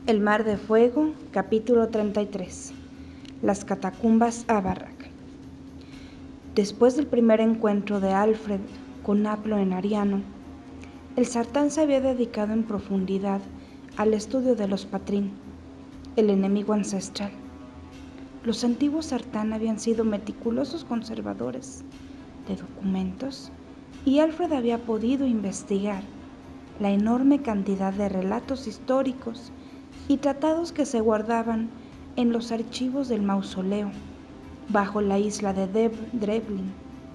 El mar de fuego, capítulo 33. Las catacumbas Abarraq. Después del primer encuentro de Alfred con Aplo en Ariano, el Sartán se había dedicado en profundidad al estudio de los Patrín, el enemigo ancestral. Los antiguos Sartán habían sido meticulosos conservadores de documentos y Alfred había podido investigar la enorme cantidad de relatos históricos y tratados que se guardaban en los archivos del mausoleo bajo la isla de Drevlin.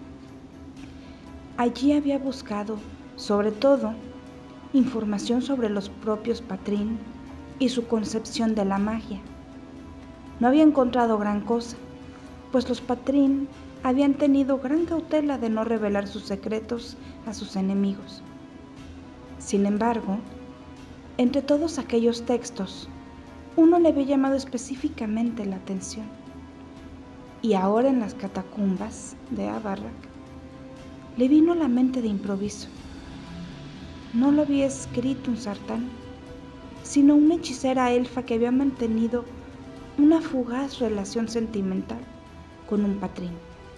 Allí había buscado, sobre todo, información sobre los propios Patrín y su concepción de la magia. No había encontrado gran cosa, pues los Patrín habían tenido gran cautela de no revelar sus secretos a sus enemigos. Sin embargo, entre todos aquellos textos, uno le había llamado específicamente la atención. Y ahora en las catacumbas de Abarraq, le vino a la mente de improviso. No lo había escrito un Sartán, sino una hechicera elfa que había mantenido una fugaz relación sentimental con un Patrín.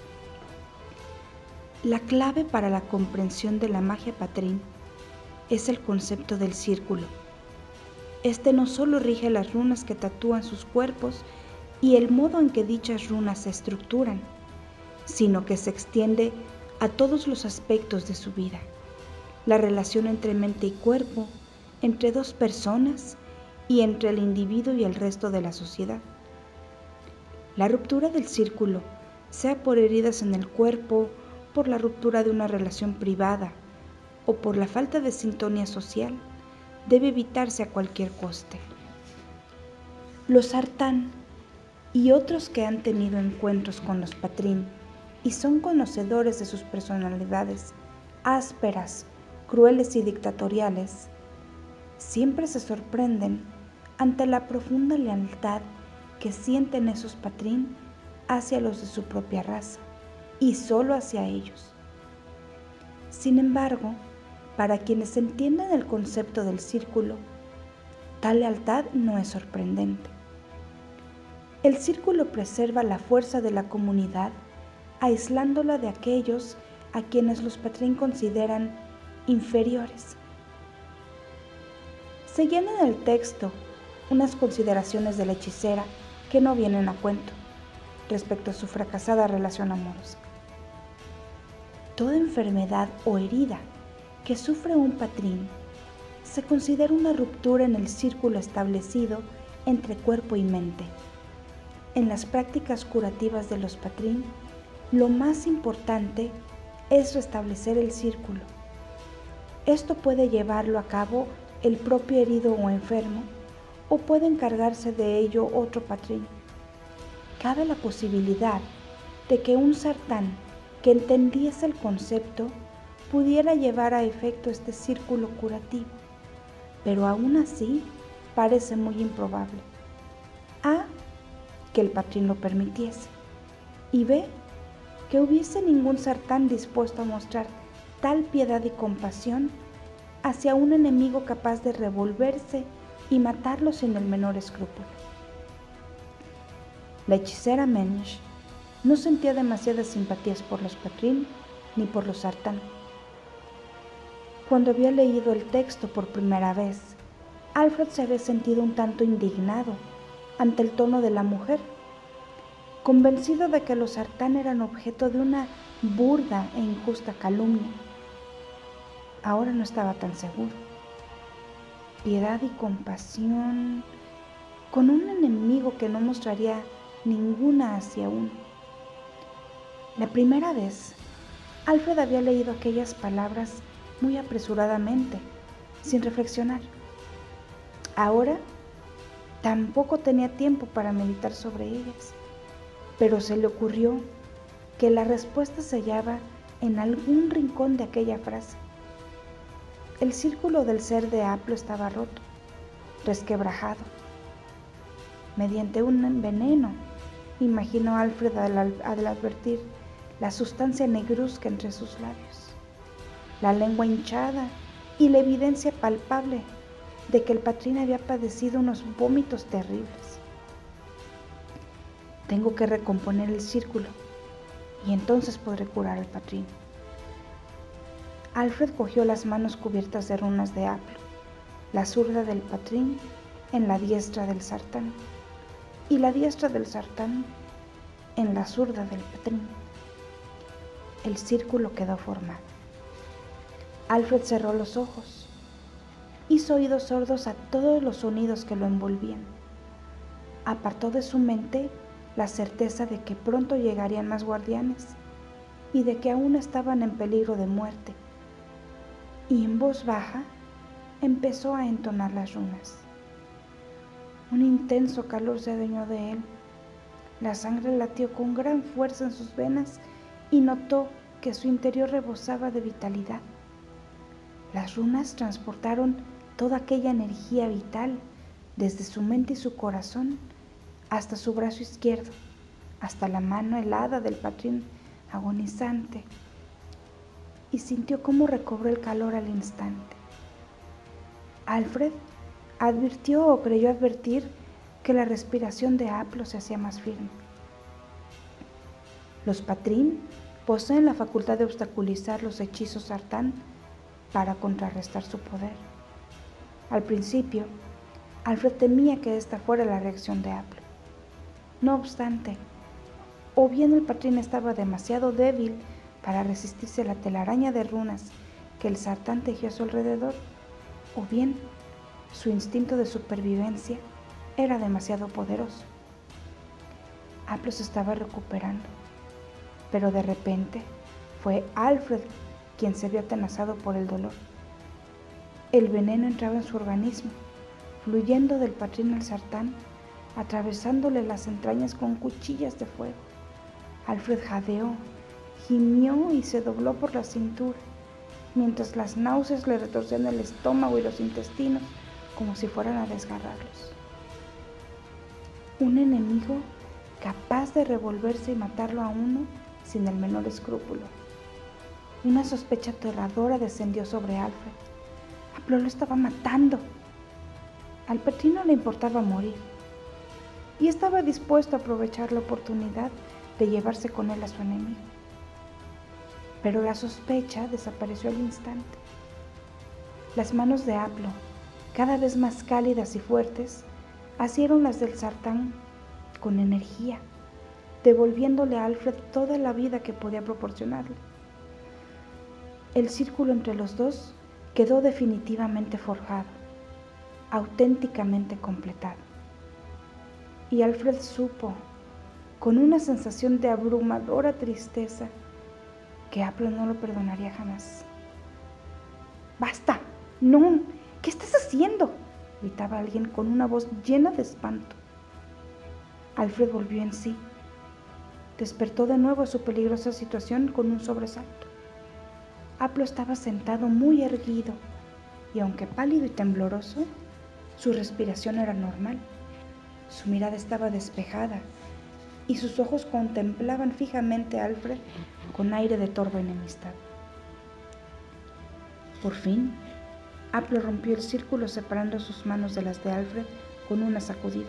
La clave para la comprensión de la magia Patrín es el concepto del círculo. Este no solo rige las runas que tatúan sus cuerpos y el modo en que dichas runas se estructuran, sino que se extiende a todos los aspectos de su vida. La relación entre mente y cuerpo, entre dos personas y entre el individuo y el resto de la sociedad. La ruptura del círculo, sea por heridas en el cuerpo, por la ruptura de una relación privada o por la falta de sintonía social, debe evitarse a cualquier coste. Los Sartán y otros que han tenido encuentros con los Patrín y son conocedores de sus personalidades ásperas, crueles y dictatoriales, siempre se sorprenden ante la profunda lealtad que sienten esos Patrín hacia los de su propia raza y solo hacia ellos. Sin embargo, para quienes entienden el concepto del círculo, tal lealtad no es sorprendente. El círculo preserva la fuerza de la comunidad, aislándola de aquellos a quienes los Patrín consideran inferiores. Seguían en el texto unas consideraciones de la hechicera que no vienen a cuento respecto a su fracasada relación amorosa. Toda enfermedad o herida que sufre un Patrín se considera una ruptura en el círculo establecido entre cuerpo y mente. En las prácticas curativas de los Patrín, lo más importante es restablecer el círculo. Esto puede llevarlo a cabo el propio herido o enfermo, o puede encargarse de ello otro Patrín. Cabe la posibilidad de que un Sartán que entendiese el concepto pudiera llevar a efecto este círculo curativo, pero aún así parece muy improbable. A, que el Patrín lo permitiese, y B, que hubiese ningún Sartán dispuesto a mostrar tal piedad y compasión hacia un enemigo capaz de revolverse y matarlo sin el menor escrúpulo. La hechicera Mensch no sentía demasiadas simpatías por los Patrín ni por los Sartán. Cuando había leído el texto por primera vez, Alfred se había sentido un tanto indignado ante el tono de la mujer, convencido de que los Sartán eran objeto de una burda e injusta calumnia. Ahora no estaba tan seguro. Piedad y compasión con un enemigo que no mostraría ninguna hacia uno. La primera vez, Alfred había leído aquellas palabras muy apresuradamente, sin reflexionar. Ahora tampoco tenía tiempo para meditar sobre ellas, pero se le ocurrió que la respuesta se hallaba en algún rincón de aquella frase. El círculo del ser de Aplo estaba roto, resquebrajado. Mediante un veneno, imaginó Alfred al advertir la sustancia negruzca entre sus labios, la lengua hinchada y la evidencia palpable de que el Patrín había padecido unos vómitos terribles. Tengo que recomponer el círculo y entonces podré curar al Patrín. Alfred cogió las manos cubiertas de runas de Aplo, la zurda del Patrín en la diestra del Sartán y la diestra del Sartán en la zurda del Patrín. El círculo quedó formado. Alfred cerró los ojos, hizo oídos sordos a todos los sonidos que lo envolvían. Apartó de su mente la certeza de que pronto llegarían más guardianes y de que aún estaban en peligro de muerte, y en voz baja empezó a entonar las runas. Un intenso calor se adueñó de él. La sangre latió con gran fuerza en sus venas y notó que su interior rebosaba de vitalidad. Las runas transportaron toda aquella energía vital desde su mente y su corazón hasta su brazo izquierdo, hasta la mano helada del Patrín agonizante, y sintió cómo recobró el calor al instante. Alfred advirtió o creyó advertir que la respiración de Aplo se hacía más firme. Los Patrín poseen la facultad de obstaculizar los hechizos Sartán para contrarrestar su poder. Al principio, Alfred temía que esta fuera la reacción de Aplo. No obstante, o bien el Patrín estaba demasiado débil para resistirse a la telaraña de runas que el Sartán tejió a su alrededor, o bien su instinto de supervivencia era demasiado poderoso. Aplo se estaba recuperando, pero de repente fue Alfred quien se vio atenazado por el dolor. El veneno entraba en su organismo, fluyendo del Patrín al Sartán, atravesándole las entrañas con cuchillas de fuego. Alfred jadeó, gimió y se dobló por la cintura, mientras las náuseas le retorcían el estómago y los intestinos como si fueran a desgarrarlos. Un enemigo capaz de revolverse y matarlo a uno sin el menor escrúpulo. Una sospecha aterradora descendió sobre Alfred. Aplo lo estaba matando. Al Patrín no le importaba morir, y estaba dispuesto a aprovechar la oportunidad de llevarse con él a su enemigo. Pero la sospecha desapareció al instante. Las manos de Aplo, cada vez más cálidas y fuertes, asieron las del Sartán con energía, devolviéndole a Alfred toda la vida que podía proporcionarle. El círculo entre los dos quedó definitivamente forjado, auténticamente completado. Y Alfred supo, con una sensación de abrumadora tristeza, que Aplo no lo perdonaría jamás. ¡Basta! ¡No! ¿Qué estás haciendo?, gritaba alguien con una voz llena de espanto. Alfred volvió en sí. Despertó de nuevo a su peligrosa situación con un sobresalto. Aplo estaba sentado muy erguido, y aunque pálido y tembloroso, su respiración era normal. Su mirada estaba despejada, y sus ojos contemplaban fijamente a Alfred con aire de torva enemistad. Por fin, Aplo rompió el círculo separando sus manos de las de Alfred con una sacudida.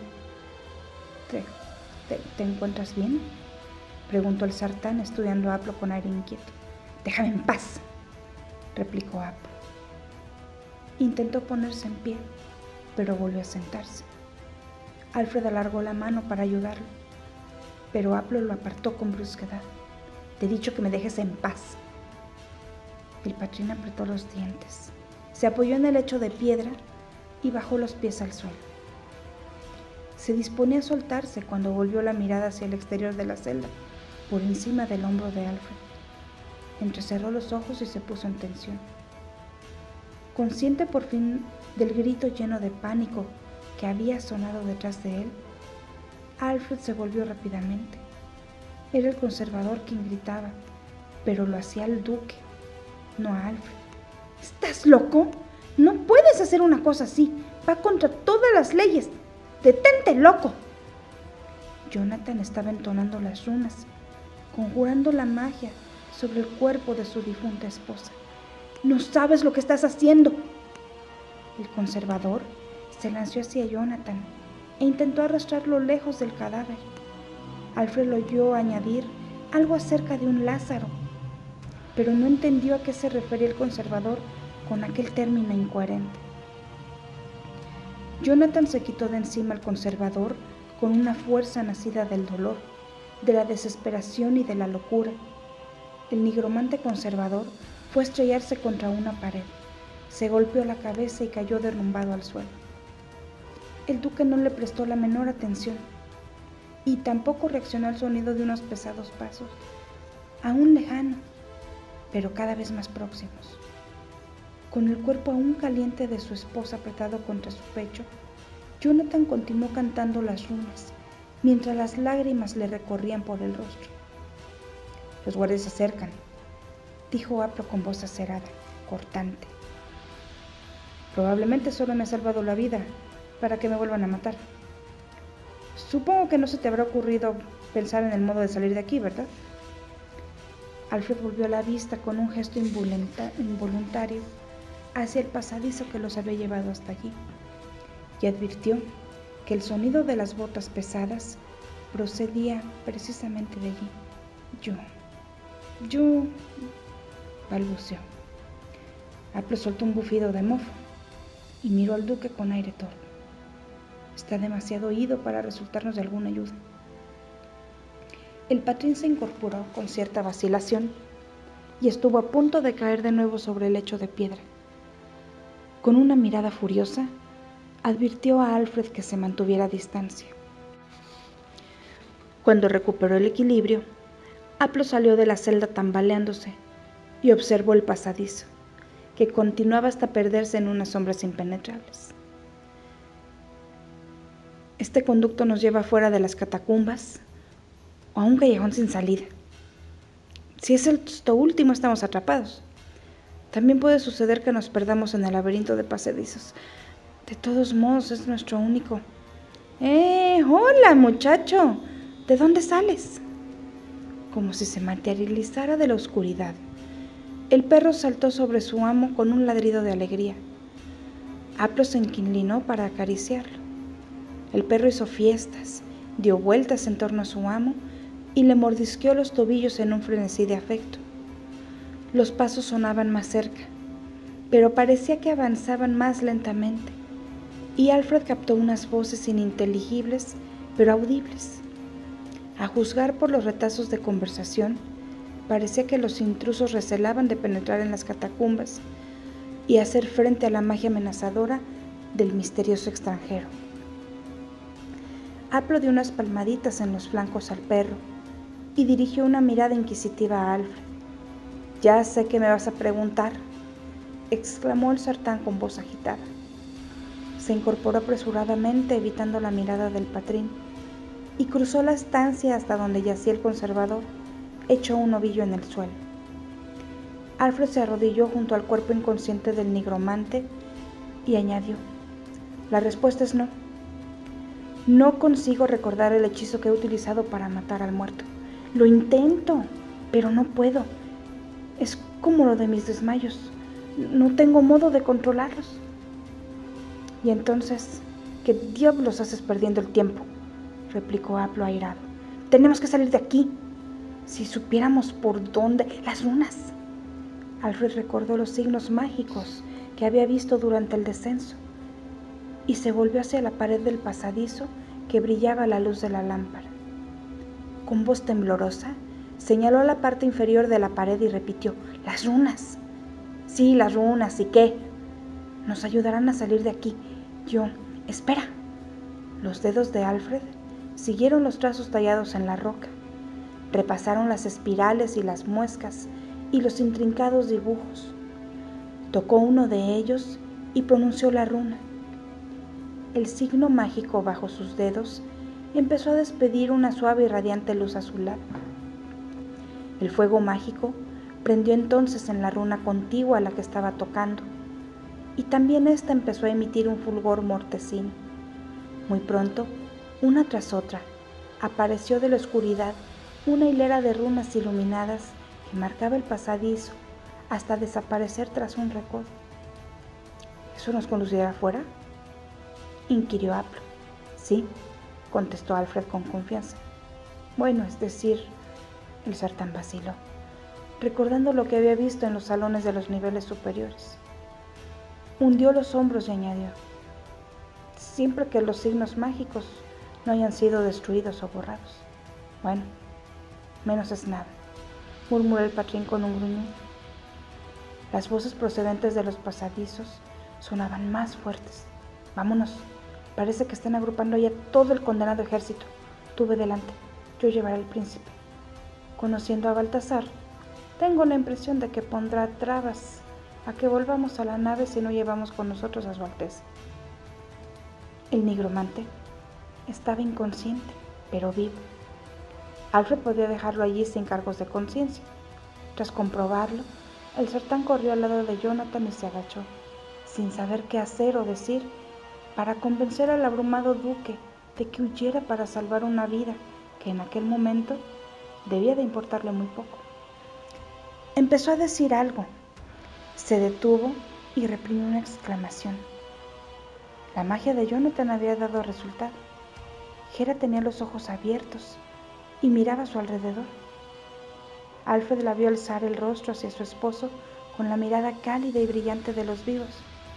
¿Te encuentras bien?, preguntó el Sartán, estudiando a Aplo con aire inquieto. «Déjame en paz», replicó Aplo. Intentó ponerse en pie, pero volvió a sentarse. Alfred alargó la mano para ayudarlo, pero Aplo lo apartó con brusquedad. «Te he dicho que me dejes en paz». El Patrín apretó los dientes, se apoyó en el lecho de piedra y bajó los pies al suelo. Se disponía a soltarse cuando volvió la mirada hacia el exterior de la celda, por encima del hombro de Alfred. Entrecerró los ojos y se puso en tensión. Consciente por fin del grito lleno de pánico que había sonado detrás de él, Alfred se volvió rápidamente. Era el conservador quien gritaba, pero lo hacía al duque, no a Alfred. «¿Estás loco? No puedes hacer una cosa así. Va contra todas las leyes. ¡Detente, loco!». Jonathan estaba entonando las runas, conjurando la magia sobre el cuerpo de su difunta esposa. «No sabes lo que estás haciendo». El conservador se lanzó hacia Jonathan e intentó arrastrarlo lejos del cadáver. Alfred lo oyó añadir algo acerca de un Lázaro, pero no entendió a qué se refería el conservador con aquel término incoherente. Jonathan se quitó de encima al conservador con una fuerza nacida del dolor, de la desesperación y de la locura. El nigromante conservador fue a estrellarse contra una pared, se golpeó la cabeza y cayó derrumbado al suelo. El duque no le prestó la menor atención y tampoco reaccionó al sonido de unos pesados pasos, aún lejano, pero cada vez más próximos. Con el cuerpo aún caliente de su esposa apretado contra su pecho, Jonathan continuó cantando las runas, mientras las lágrimas le recorrían por el rostro. «Los guardias se acercan», dijo Aplo con voz acerada, cortante. «Probablemente solo me ha salvado la vida para que me vuelvan a matar. Supongo que no se te habrá ocurrido pensar en el modo de salir de aquí, ¿verdad?» Alfred volvió la vista con un gesto involuntario hacia el pasadizo que los había llevado hasta allí y advirtió que el sonido de las botas pesadas procedía precisamente de allí. Yo, balbuceó. Aplo soltó un bufido de mofo y miró al duque con aire torpe. «Está demasiado oído para resultarnos de alguna ayuda». El patrín se incorporó con cierta vacilación y estuvo a punto de caer de nuevo sobre el lecho de piedra. Con una mirada furiosa, advirtió a Alfred que se mantuviera a distancia. Cuando recuperó el equilibrio, Aplo salió de la celda tambaleándose y observó el pasadizo, que continuaba hasta perderse en unas sombras impenetrables. «Este conducto nos lleva fuera de las catacumbas o a un callejón sin salida. Si es esto último, estamos atrapados. También puede suceder que nos perdamos en el laberinto de pasadizos. De todos modos, es nuestro único». «Hola, muchacho. ¿De dónde sales?» Como si se materializara de la oscuridad, el perro saltó sobre su amo con un ladrido de alegría. Aplo se inclinó para acariciarlo. El perro hizo fiestas, dio vueltas en torno a su amo y le mordisqueó los tobillos en un frenesí de afecto. Los pasos sonaban más cerca, pero parecía que avanzaban más lentamente, y Alfred captó unas voces ininteligibles, pero audibles. A juzgar por los retazos de conversación, parecía que los intrusos recelaban de penetrar en las catacumbas y hacer frente a la magia amenazadora del misterioso extranjero. Aplo dio unas palmaditas en los flancos al perro y dirigió una mirada inquisitiva a Alfred. «Ya sé que me vas a preguntar», exclamó el sartán con voz agitada. Se incorporó apresuradamente, evitando la mirada del patrín, y cruzó la estancia hasta donde yacía el conservador, hecho un ovillo en el suelo. Alfred se arrodilló junto al cuerpo inconsciente del nigromante y añadió: «La respuesta es no. No consigo recordar el hechizo que he utilizado para matar al muerto. Lo intento, pero no puedo. Es como lo de mis desmayos. No tengo modo de controlarlos». «Y entonces, ¿qué diablos haces perdiendo el tiempo?», replicó Aplo airado. «Tenemos que salir de aquí. Si supiéramos por dónde... las runas». Alfred recordó los signos mágicos que había visto durante el descenso y se volvió hacia la pared del pasadizo que brillaba a la luz de la lámpara. Con voz temblorosa, señaló a la parte inferior de la pared y repitió: «¡Las runas!». «Sí, las runas. ¿Y qué?». «Nos ayudarán a salir de aquí. Espera». Los dedos de Alfred siguieron los trazos tallados en la roca. Repasaron las espirales y las muescas y los intrincados dibujos. Tocó uno de ellos y pronunció la runa. El signo mágico bajo sus dedos empezó a despedir una suave y radiante luz azulada. El fuego mágico prendió entonces en la runa contigua a la que estaba tocando, y también ésta empezó a emitir un fulgor mortecino. Muy pronto, una tras otra, apareció de la oscuridad una hilera de runas iluminadas que marcaba el pasadizo hasta desaparecer tras un recodo. ¿Eso nos conducirá afuera?, inquirió Aplo. Sí, contestó Alfred con confianza. Bueno, es decir, el Sartán vaciló, recordando lo que había visto en los salones de los niveles superiores. Hundió los hombros y añadió: siempre que los signos mágicos no hayan sido destruidos o borrados. Bueno, menos es nada, murmuró el Patrín con un gruñón. Las voces procedentes de los pasadizos sonaban más fuertes. Vámonos, parece que están agrupando ya todo el condenado ejército. Tú ve delante, yo llevaré al príncipe. Conociendo a Baltasar, tengo la impresión de que pondrá trabas a que volvamos a la nave si no llevamos con nosotros a su Alteza. El nigromante estaba inconsciente, pero vivo. Alfred podía dejarlo allí sin cargos de conciencia. Tras comprobarlo, el Sartán corrió al lado de Jonathan y se agachó, sin saber qué hacer o decir, para convencer al abrumado duque de que huyera para salvar una vida que en aquel momento debía de importarle muy poco. Empezó a decir algo, se detuvo y reprimió una exclamación. La magia de Jonathan había dado resultado. Hera tenía los ojos abiertos y miraba a su alrededor. Alfred la vio alzar el rostro hacia su esposo con la mirada cálida y brillante de los vivos.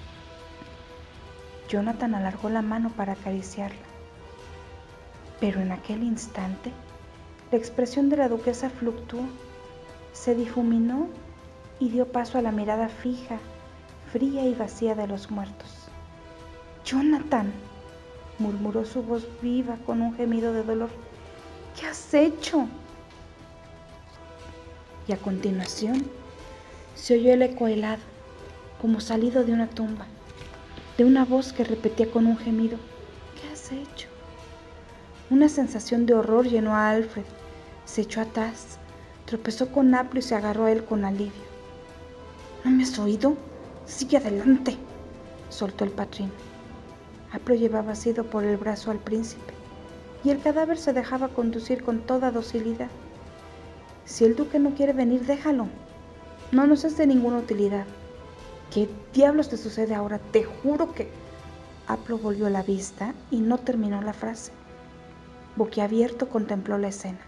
Jonathan alargó la mano para acariciarla, pero en aquel instante la expresión de la duquesa fluctuó, se difuminó y dio paso a la mirada fija, fría y vacía de los muertos. «Jonathan», murmuró su voz viva con un gemido de dolor, «¿qué has hecho?». Y a continuación se oyó el eco helado, como salido de una tumba, de una voz que repetía con un gemido: «¿Qué has hecho?». Una sensación de horror llenó a Alfred. Se echó atrás, tropezó con Aplo y se agarró a él con alivio. «¿No me has oído? Sigue adelante», soltó el Patrín. Aplo llevaba asido por el brazo al príncipe, y el cadáver se dejaba conducir con toda docilidad. «Si el duque no quiere venir, déjalo. No nos es de ninguna utilidad». «¿Qué diablos te sucede ahora? Te juro que...». Aplo volvió la vista y no terminó la frase. Boquiabierto contempló la escena.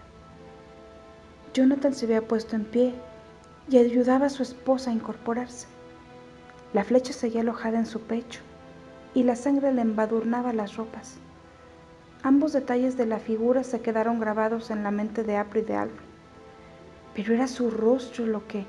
Jonathan se había puesto en pie y ayudaba a su esposa a incorporarse. La flecha seguía alojada en su pecho y la sangre le embadurnaba las ropas. Ambos detalles de la figura se quedaron grabados en la mente de Aplo y de Alfred, pero era su rostro lo que...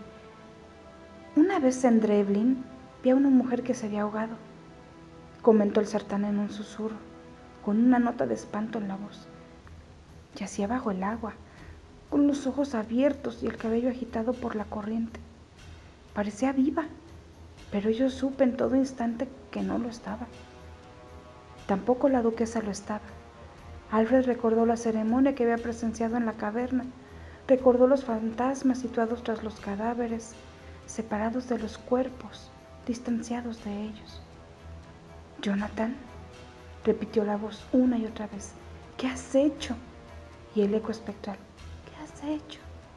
Una vez en Drevlin vi a una mujer que se había ahogado, comentó el Sartán en un susurro, con una nota de espanto en la voz. Yacía bajo el agua, con los ojos abiertos y el cabello agitado por la corriente. Parecía viva, pero yo supe en todo instante que no lo estaba. Tampoco la duquesa lo estaba. Alfred recordó la ceremonia que había presenciado en la caverna, recordó los fantasmas situados tras los cadáveres, separados de los cuerpos, distanciados de ellos. «Jonathan», repitió la voz una y otra vez, «¿qué has hecho?». Y el eco espectral: «¿Qué has hecho?».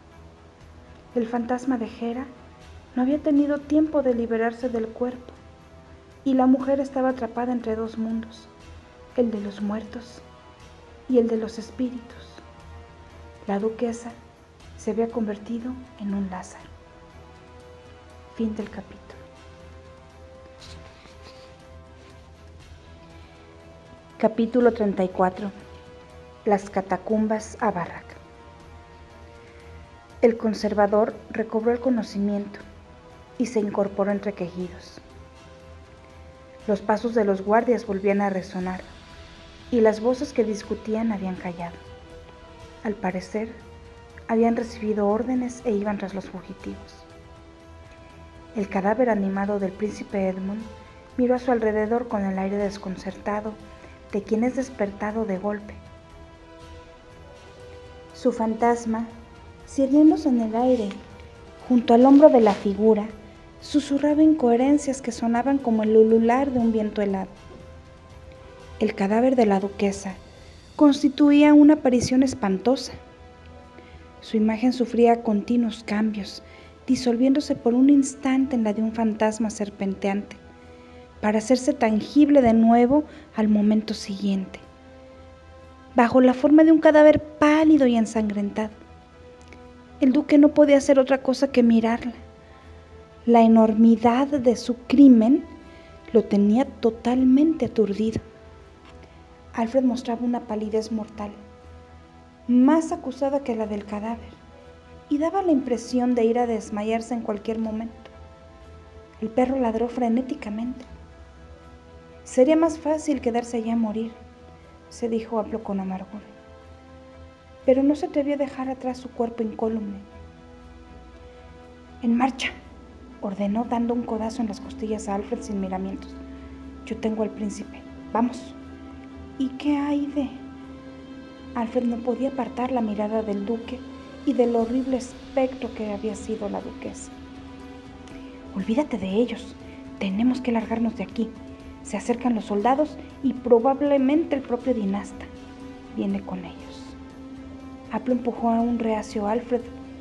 El fantasma de Hera no había tenido tiempo de liberarse del cuerpo, y la mujer estaba atrapada entre dos mundos, el de los muertos y el de los espíritus. La duquesa se había convertido en un Lázaro. Fin del capítulo. Capítulo 34. Las catacumbas a Barrak. El conservador recobró el conocimiento y se incorporó entre quejidos. Los pasos de los guardias volvían a resonar y las voces que discutían habían callado. Al parecer, habían recibido órdenes e iban tras los fugitivos. El cadáver animado del príncipe Edmund miró a su alrededor con el aire desconcertado de quien es despertado de golpe. Su fantasma, sirviéndose en el aire, junto al hombro de la figura, susurraba incoherencias que sonaban como el ulular de un viento helado. El cadáver de la duquesa constituía una aparición espantosa. Su imagen sufría continuos cambios, disolviéndose por un instante en la de un fantasma serpenteante, para hacerse tangible de nuevo al momento siguiente, bajo la forma de un cadáver pálido y ensangrentado. El duque no podía hacer otra cosa que mirarla. La enormidad de su crimen lo tenía totalmente aturdido. Alfred mostraba una palidez mortal, más acusada que la del cadáver, y daba la impresión de ir a desmayarse en cualquier momento. El perro ladró frenéticamente. Sería más fácil quedarse allá a morir, se dijo Aplo con amargura. Pero no se atrevió a dejar atrás su cuerpo incólume. ¡En marcha!, ordenó dando un codazo en las costillas a Alfred sin miramientos. Yo tengo al príncipe. ¡Vamos! ¿Y qué hay de...? Alfred no podía apartar la mirada del duque y del horrible espectro que había sido la duquesa. Olvídate de ellos. Tenemos que largarnos de aquí. Se acercan los soldados y probablemente el propio Dinasta viene con ellos. Aplo empujó a un reacio Alfred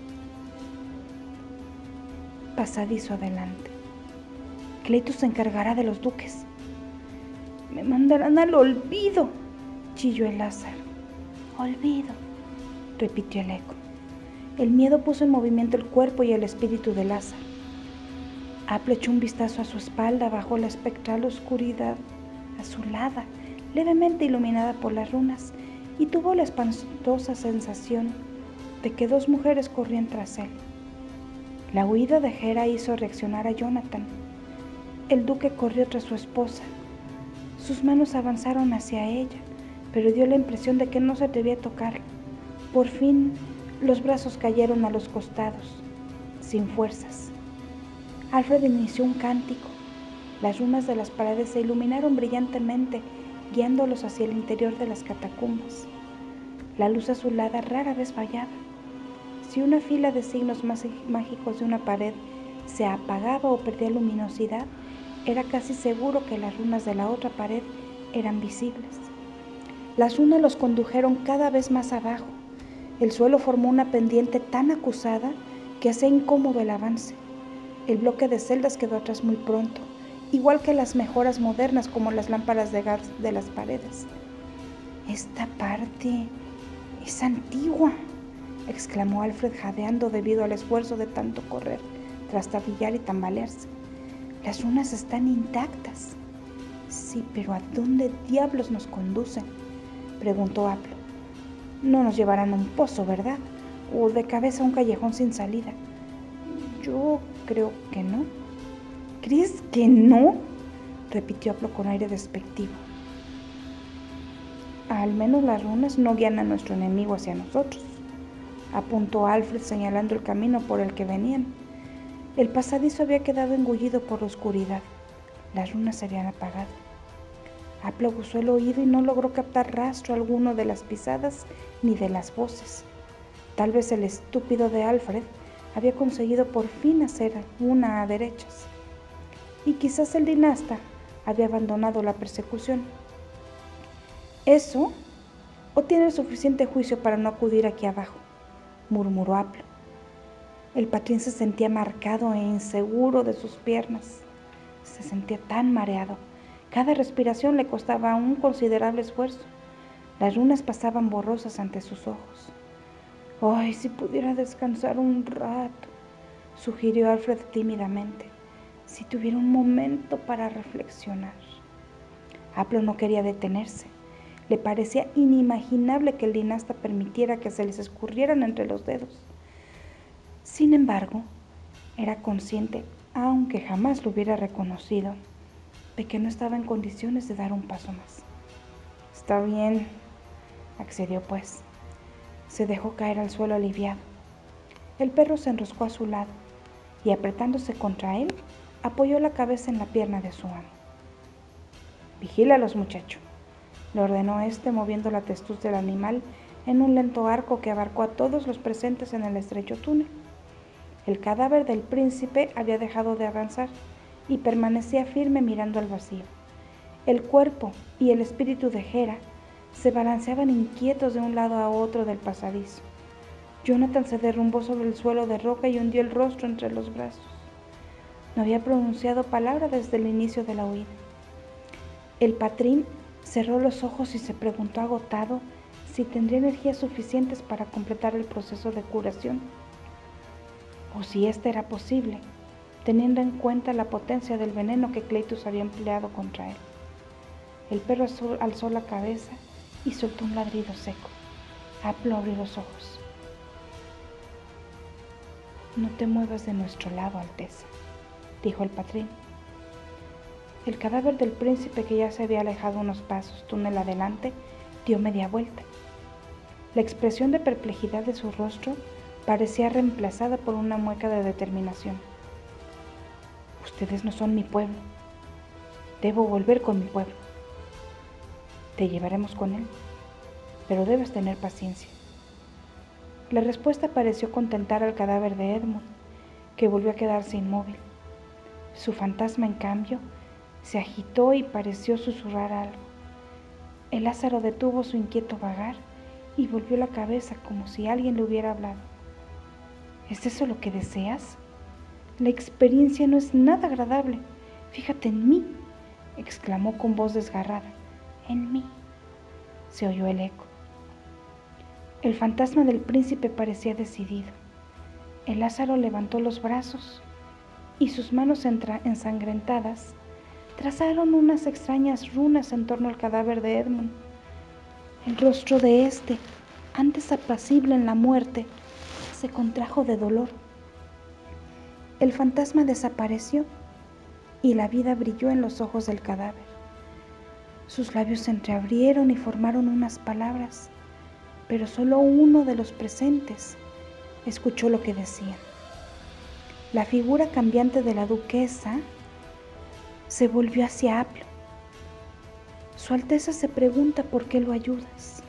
pasadizo adelante. Cleito se encargará de los duques. Me mandarán al olvido, chilló el Lázaro. Olvido, repitió el eco. El miedo puso en movimiento el cuerpo y el espíritu de Lázaro. Aplo echó un vistazo a su espalda bajo la espectral oscuridad azulada, levemente iluminada por las runas, y tuvo la espantosa sensación de que dos mujeres corrían tras él. La huida de Hera hizo reaccionar a Jonathan. El duque corrió tras su esposa. Sus manos avanzaron hacia ella, pero dio la impresión de que no se atrevía a tocarla. Por fin, los brazos cayeron a los costados, sin fuerzas. Alfred inició un cántico. Las runas de las paredes se iluminaron brillantemente, guiándolos hacia el interior de las catacumbas. La luz azulada rara vez fallaba. Si una fila de signos mágicos de una pared se apagaba o perdía luminosidad, era casi seguro que las runas de la otra pared eran visibles. Las runas los condujeron cada vez más abajo. El suelo formó una pendiente tan acusada que hacía incómodo el avance. El bloque de celdas quedó atrás muy pronto, igual que las mejoras modernas como las lámparas de gas de las paredes. «Esta parte es antigua», exclamó Alfred jadeando debido al esfuerzo de tanto correr, trastabillar y tambalearse. «Las runas están intactas». «Sí, pero ¿a dónde diablos nos conducen?», preguntó Aplo. «No nos llevarán a un pozo, ¿verdad? O de cabeza a un callejón sin salida». «Yo creo que no». «¿Crees que no?», repitió Aplo con aire despectivo. «Al menos las runas no guían a nuestro enemigo hacia nosotros», apuntó Alfred señalando el camino por el que venían. El pasadizo había quedado engullido por la oscuridad. Las runas se habían apagado. Aplo aguzó el oído y no logró captar rastro alguno de las pisadas ni de las voces. Tal vez el estúpido de Alfred había conseguido por fin hacer una a derechas. Y quizás el Dinasta había abandonado la persecución. «¿Eso? ¿O tiene suficiente juicio para no acudir aquí abajo?», murmuró Aplo. El patrín se sentía marcado e inseguro de sus piernas. Se sentía tan mareado. Cada respiración le costaba un considerable esfuerzo. Las runas pasaban borrosas ante sus ojos. «Ay, si pudiera descansar un rato», sugirió Alfred tímidamente. «Si tuviera un momento para reflexionar». Aplo no quería detenerse. Le parecía inimaginable que el Dinasta permitiera que se les escurrieran entre los dedos. Sin embargo, era consciente, aunque jamás lo hubiera reconocido, de que no estaba en condiciones de dar un paso más. «Está bien», accedió pues. Se dejó caer al suelo aliviado. El perro se enroscó a su lado y, apretándose contra él, apoyó la cabeza en la pierna de su amo. «Vigílalos, muchacho», le ordenó moviendo la testuz del animal en un lento arco que abarcó a todos los presentes en el estrecho túnel. El cadáver del príncipe había dejado de avanzar y permanecía firme mirando al vacío. El cuerpo y el espíritu de Hera se balanceaban inquietos de un lado a otro del pasadizo. Jonathan se derrumbó sobre el suelo de roca y hundió el rostro entre los brazos. No había pronunciado palabra desde el inicio de la huida. El patrín cerró los ojos y se preguntó agotado si tendría energías suficientes para completar el proceso de curación, o si éste era posible, teniendo en cuenta la potencia del veneno que Cleitus había empleado contra él. El perro alzó la cabeza y soltó un ladrido seco. Aplo abrió los ojos. «No te muevas de nuestro lado, Alteza», dijo el patrín. El cadáver del príncipe, que ya se había alejado unos pasos túnel adelante, dio media vuelta. La expresión de perplejidad de su rostro parecía reemplazada por una mueca de determinación. «Ustedes no son mi pueblo. Debo volver con mi pueblo. Te llevaremos con él, pero debes tener paciencia». La respuesta pareció contentar al cadáver de Edmund, que volvió a quedarse inmóvil. Su fantasma, en cambio, se agitó y pareció susurrar algo. El Lázaro detuvo su inquieto vagar y volvió la cabeza como si alguien le hubiera hablado. «¿Es eso lo que deseas? La experiencia no es nada agradable. Fíjate en mí», exclamó con voz desgarrada. «En mí», se oyó el eco. El fantasma del príncipe parecía decidido. El Lázaro levantó los brazos y sus manos ensangrentadas trazaron unas extrañas runas en torno al cadáver de Edmund. El rostro de éste, antes apacible en la muerte, se contrajo de dolor. El fantasma desapareció y la vida brilló en los ojos del cadáver. Sus labios se entreabrieron y formaron unas palabras, pero solo uno de los presentes escuchó lo que decían. La figura cambiante de la duquesa se volvió hacia Aplo. «Su Alteza se pregunta por qué lo ayudas».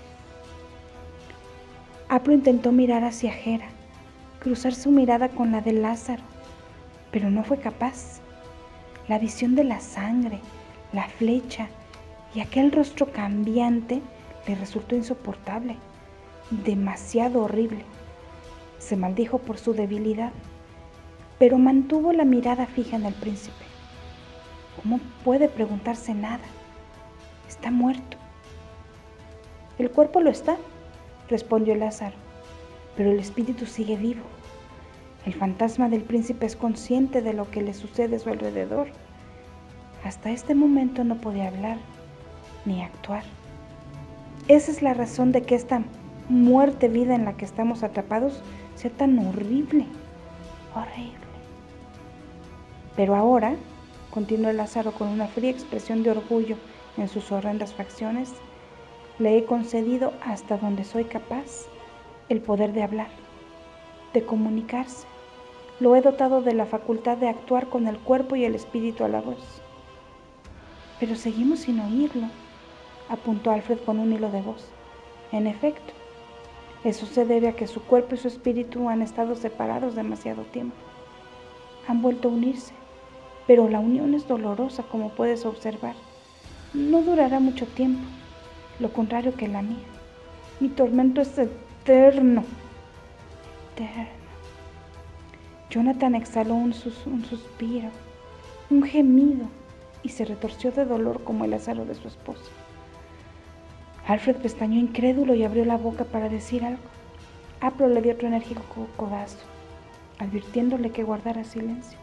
Aplo intentó mirar hacia Hera, cruzar su mirada con la de Lázaro, pero no fue capaz. La visión de la sangre, la flecha y aquel rostro cambiante le resultó insoportable, demasiado horrible. Se maldijo por su debilidad, pero mantuvo la mirada fija en el príncipe. ¿Cómo puede preguntarse nada? Está muerto. «El cuerpo lo está», respondió Lázaro, «pero el espíritu sigue vivo. El fantasma del príncipe es consciente de lo que le sucede a su alrededor. Hasta este momento no podía hablar ni actuar. Esa es la razón de que esta muerte-vida en la que estamos atrapados sea tan horrible, horrible. Pero ahora», continuó Lázaro con una fría expresión de orgullo en sus horrendas facciones, «le he concedido, hasta donde soy capaz, el poder de hablar, de comunicarse. Lo he dotado de la facultad de actuar con el cuerpo y el espíritu a la vez». «Pero seguimos sin oírlo», apuntó Alfred con un hilo de voz. «En efecto, eso se debe a que su cuerpo y su espíritu han estado separados demasiado tiempo. Han vuelto a unirse, pero la unión es dolorosa, como puedes observar. No durará mucho tiempo, lo contrario que la mía. Mi tormento es eterno, eterno». Jonathan exhaló un suspiro, un gemido, y se retorció de dolor como el Lázaro de su esposa. Alfred pestañeó incrédulo y abrió la boca para decir algo. Aplo le dio otro enérgico codazo, advirtiéndole que guardara silencio.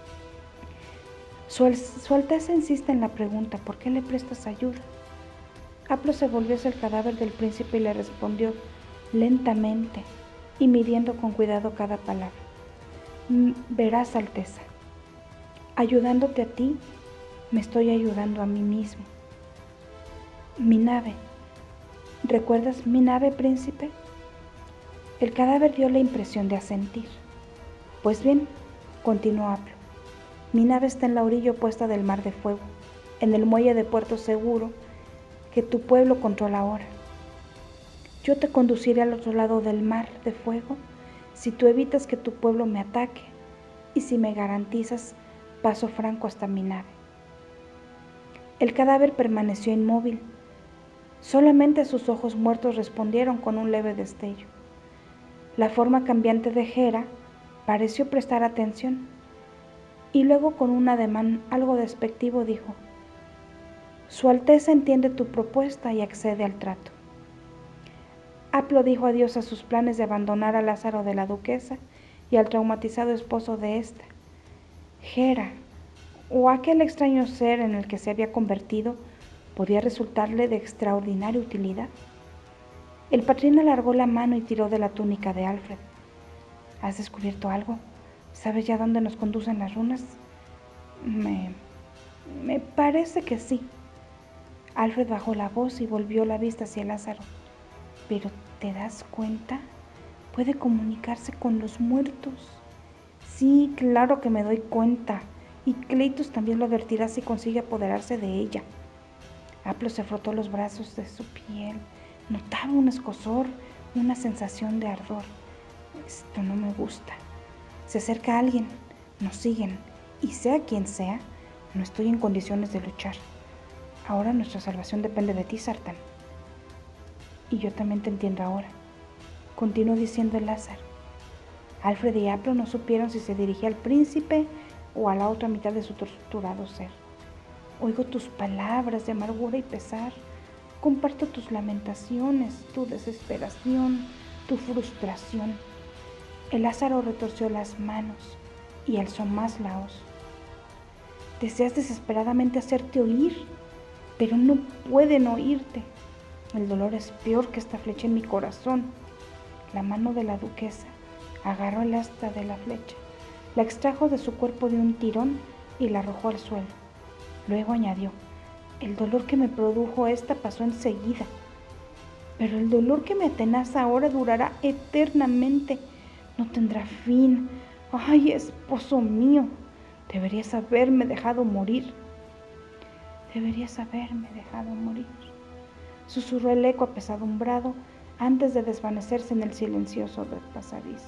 Su Alteza insiste en la pregunta: «¿Por qué le prestas ayuda?». Aplo se volvió hacia el cadáver del príncipe y le respondió lentamente y midiendo con cuidado cada palabra: «Verás, Alteza, ayudándote a ti, me estoy ayudando a mí mismo. Mi nave, ¿recuerdas mi nave, príncipe?». El cadáver dio la impresión de asentir. «Pues bien», continuó Aplo, «mi nave está en la orilla opuesta del Mar de Fuego, en el muelle de Puerto Seguro que tu pueblo controla ahora. Yo te conduciré al otro lado del Mar de Fuego si tú evitas que tu pueblo me ataque y si me garantizas paso franco hasta mi nave». El cadáver permaneció inmóvil. Solamente sus ojos muertos respondieron con un leve destello. La forma cambiante de Hera pareció prestar atención y luego, con un ademán algo despectivo, dijo: Su Alteza entiende tu propuesta y accede al trato. Aplo dijo adiós a sus planes de abandonar a Lázaro de la duquesa y al traumatizado esposo de ésta. Hera, o aquel extraño ser en el que se había convertido, podía resultarle de extraordinaria utilidad. El patrón alargó la mano y tiró de la túnica de Alfred. ¿Has descubierto algo? ¿Sabes ya dónde nos conducen las runas? Me parece que sí. Alfred bajó la voz y volvió la vista hacia Lázaro. ¿Pero te das cuenta? Puede comunicarse con los muertos. Sí, claro que me doy cuenta. Y Cleitus también lo advertirá si consigue apoderarse de ella. Aplo se frotó los brazos de su piel. Notaba un escozor, una sensación de ardor. Esto no me gusta. Se acerca alguien, nos siguen, y sea quien sea, no estoy en condiciones de luchar. Ahora nuestra salvación depende de ti, Sartán. Y yo también te entiendo ahora, continuó diciendo el Lázaro. Alfred y Aplo no supieron si se dirigía al príncipe o a la otra mitad de su torturado ser. Oigo tus palabras de amargura y pesar. Comparto tus lamentaciones, tu desesperación, tu frustración. El Lázaro retorció las manos y alzó más la hoz. Deseas desesperadamente hacerte oír, pero no pueden oírte. El dolor es peor que esta flecha en mi corazón. La mano de la duquesa agarró el asta de la flecha, la extrajo de su cuerpo de un tirón y la arrojó al suelo. Luego añadió, el dolor que me produjo esta pasó enseguida, pero el dolor que me atenaza ahora durará eternamente, no tendrá fin. ¡Ay, esposo mío! Deberías haberme dejado morir. Deberías haberme dejado morir, susurró el eco apesadumbrado antes de desvanecerse en el silencioso del pasadizo.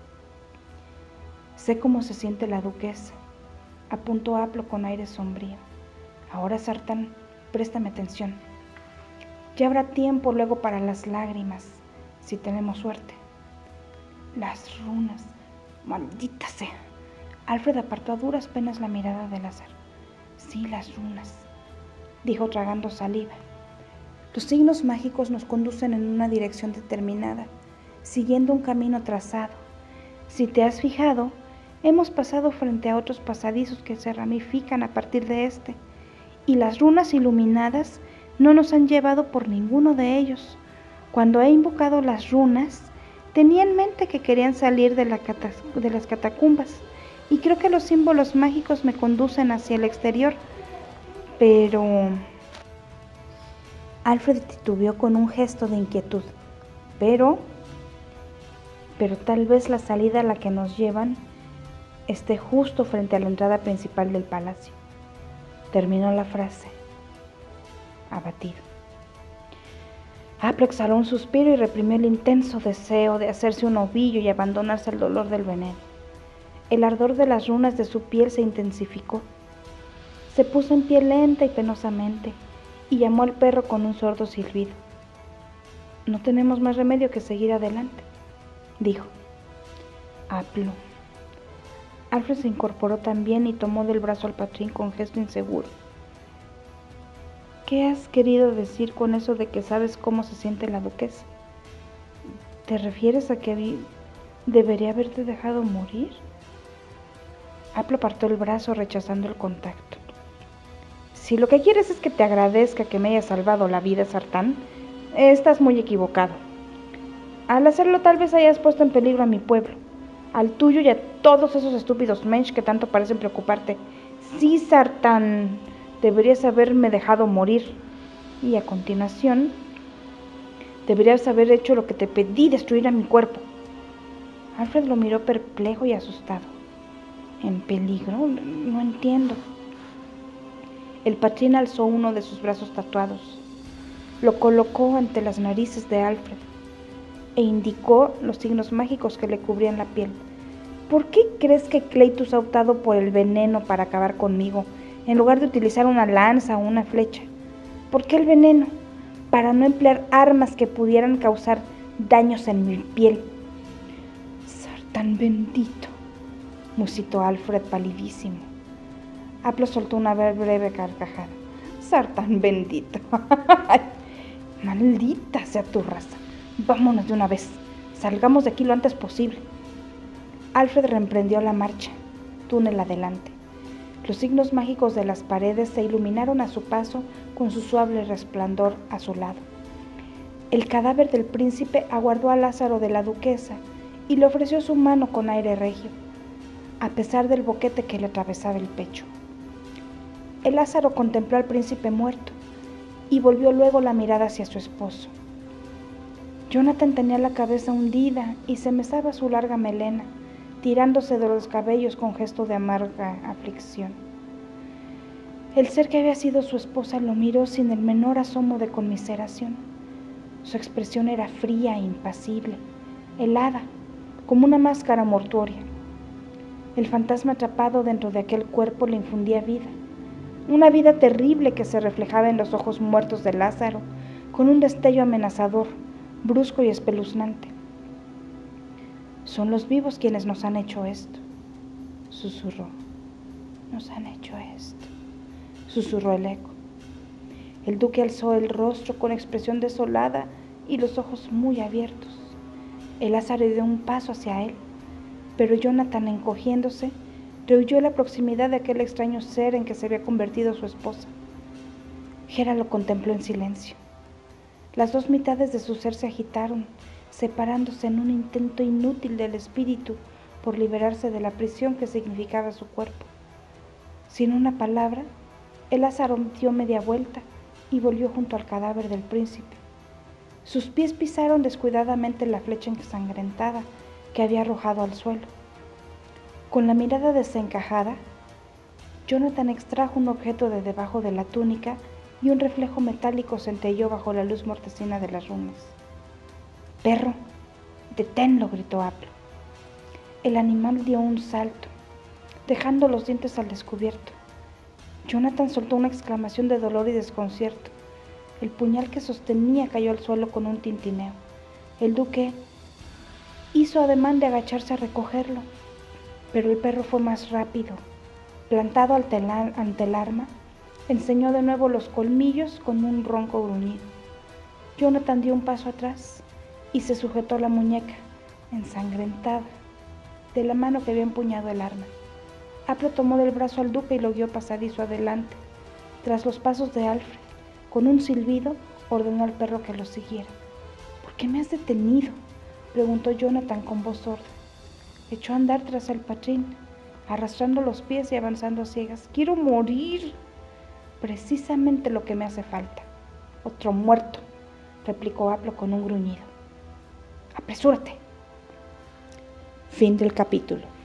Sé cómo se siente la duquesa, apuntó Aplo con aire sombrío. Ahora, Sartán, préstame atención. Ya habrá tiempo luego para las lágrimas, si tenemos suerte. Las runas, maldita sea. Alfred apartó a duras penas la mirada de Lázaro. Sí, las runas, dijo tragando saliva. Los signos mágicos nos conducen en una dirección determinada, siguiendo un camino trazado. Si te has fijado, hemos pasado frente a otros pasadizos que se ramifican a partir de este, y las runas iluminadas no nos han llevado por ninguno de ellos. Cuando he invocado las runas, tenía en mente que querían salir de las catacumbas, y creo que los símbolos mágicos me conducen hacia el exterior, pero... Alfred titubeó con un gesto de inquietud. Pero tal vez la salida a la que nos llevan esté justo frente a la entrada principal del palacio. Terminó la frase, abatido. Aplo exhaló un suspiro y reprimió el intenso deseo de hacerse un ovillo y abandonarse al dolor del veneno. El ardor de las runas de su piel se intensificó. Se puso en pie lenta y penosamente y llamó al perro con un sordo silbido. No tenemos más remedio que seguir adelante, dijo. Aplo. Alfred se incorporó también y tomó del brazo al patrón con gesto inseguro. ¿Qué has querido decir con eso de que sabes cómo se siente la duquesa? ¿Te refieres a que debería haberte dejado morir? Aplo apartó el brazo rechazando el contacto. Si lo que quieres es que te agradezca que me hayas salvado la vida, Sartán, estás muy equivocado. Al hacerlo tal vez hayas puesto en peligro a mi pueblo, al tuyo y a todos esos estúpidos mensch que tanto parecen preocuparte. Sí, Sartán, deberías haberme dejado morir. Y a continuación, deberías haber hecho lo que te pedí, destruir a mi cuerpo. Alfred lo miró perplejo y asustado. ¿En peligro? No entiendo. El patrón alzó uno de sus brazos tatuados, lo colocó ante las narices de Alfred e indicó los signos mágicos que le cubrían la piel. ¿Por qué crees que Cleitus ha optado por el veneno para acabar conmigo, en lugar de utilizar una lanza o una flecha? ¿Por qué el veneno? Para no emplear armas que pudieran causar daños en mi piel. Sartán bendito, musitó Alfred palidísimo. Aplo soltó una breve carcajada. César tan bendito. Maldita sea tu raza. Vámonos de una vez. Salgamos de aquí lo antes posible. Alfred reemprendió la marcha, túnel adelante. Los signos mágicos de las paredes se iluminaron a su paso con su suave resplandor a su lado. El cadáver del príncipe aguardó a Lázaro de la duquesa y le ofreció su mano con aire regio, a pesar del boquete que le atravesaba el pecho. El Lázaro contempló al príncipe muerto y volvió luego la mirada hacia su esposo. Jonathan tenía la cabeza hundida y se mesaba su larga melena, tirándose de los cabellos con gesto de amarga aflicción. El ser que había sido su esposa lo miró sin el menor asomo de conmiseración. Su expresión era fría e impasible, helada, como una máscara mortuoria. El fantasma atrapado dentro de aquel cuerpo le infundía vida, una vida terrible que se reflejaba en los ojos muertos de Lázaro, con un destello amenazador, brusco y espeluznante. Son los vivos quienes nos han hecho esto, susurró. Nos han hecho esto, susurró el eco. El duque alzó el rostro con expresión desolada y los ojos muy abiertos. El Lázaro dio un paso hacia él, pero Jonathan, encogiéndose, rehuyó la proximidad de aquel extraño ser en que se había convertido su esposa. Hera lo contempló en silencio. Las dos mitades de su ser se agitaron, separándose en un intento inútil del espíritu por liberarse de la prisión que significaba su cuerpo. Sin una palabra, el Lázaro dio media vuelta y volvió junto al cadáver del príncipe. Sus pies pisaron descuidadamente la flecha ensangrentada que había arrojado al suelo. Con la mirada desencajada, Jonathan extrajo un objeto de debajo de la túnica y un reflejo metálico centelló bajo la luz mortecina de las runas. «Perro, deténlo», gritó Aplo. El animal dio un salto, dejando los dientes al descubierto. Jonathan soltó una exclamación de dolor y desconcierto. El puñal que sostenía cayó al suelo con un tintineo. El duque hizo ademán de agacharse a recogerlo, pero el perro fue más rápido. Plantado ante el arma, enseñó de nuevo los colmillos con un ronco gruñido. Jonathan dio un paso atrás y se sujetó la muñeca, ensangrentada, de la mano que había empuñado el arma. Aplo tomó del brazo al duque y lo guió pasadizo adelante. Tras los pasos de Alfred, con un silbido, ordenó al perro que lo siguiera. «¿Por qué me has detenido?», preguntó Jonathan con voz sorda. Echó a andar tras el patrín, arrastrando los pies y avanzando a ciegas. «¡Quiero morir!». «Precisamente lo que me hace falta. Otro muerto», replicó Aplo con un gruñido. «Apresúrate». Fin del capítulo.